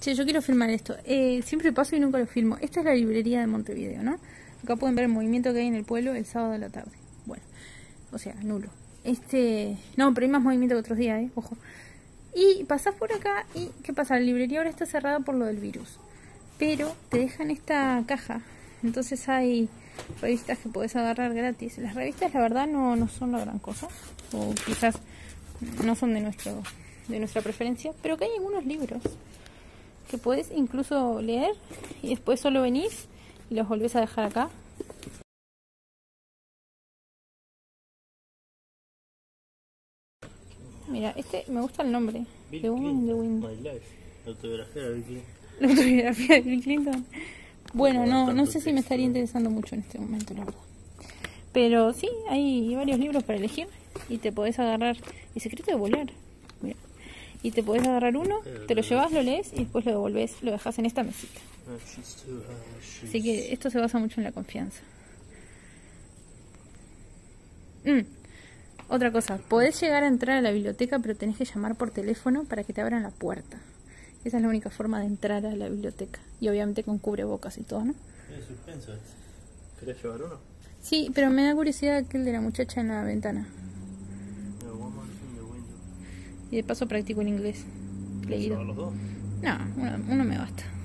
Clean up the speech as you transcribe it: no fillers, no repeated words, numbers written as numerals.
Che, yo quiero filmar esto. Siempre paso y nunca lo filmo. Esta es la librería de Montevideo, ¿no? Acá pueden ver el movimiento que hay en el pueblo el sábado de la tarde. Bueno, o sea, nulo. No, pero hay más movimiento que otros días, ojo. Y pasás por acá y ¿qué pasa? La librería ahora está cerrada por lo del virus. Pero te dejan esta caja. Entonces hay revistas que podés agarrar gratis. Las revistas la verdad no son la gran cosa. O quizás no son de nuestra preferencia. Pero que hay algunos libros que podés incluso leer y después solo venís y los volvés a dejar acá. Mira, me gusta el nombre. The Woman in the Window. La autobiografía de Bill Clinton. La autobiografía de Bill Clinton. Bueno, no sé si me estaría interesando mucho en este momento, la verdad. Pero sí, hay varios libros para elegir y te podés agarrar. El secreto de volar. Mira. Y te podés agarrar uno, te lo llevas, lo lees y después lo devolvés, lo dejas en esta mesita. Así que esto se basa mucho en la confianza. Otra cosa, podés llegar a entrar a la biblioteca, pero tenés que llamar por teléfono para que te abran la puerta. Esa es la única forma de entrar a la biblioteca. Y obviamente con cubrebocas y todo, ¿no? Es suspenso. ¿Querés llevar uno? Sí, pero me da curiosidad aquel de la muchacha en la ventana. Y de paso practico el inglés. ¿Querés llevar los dos? No, uno me basta.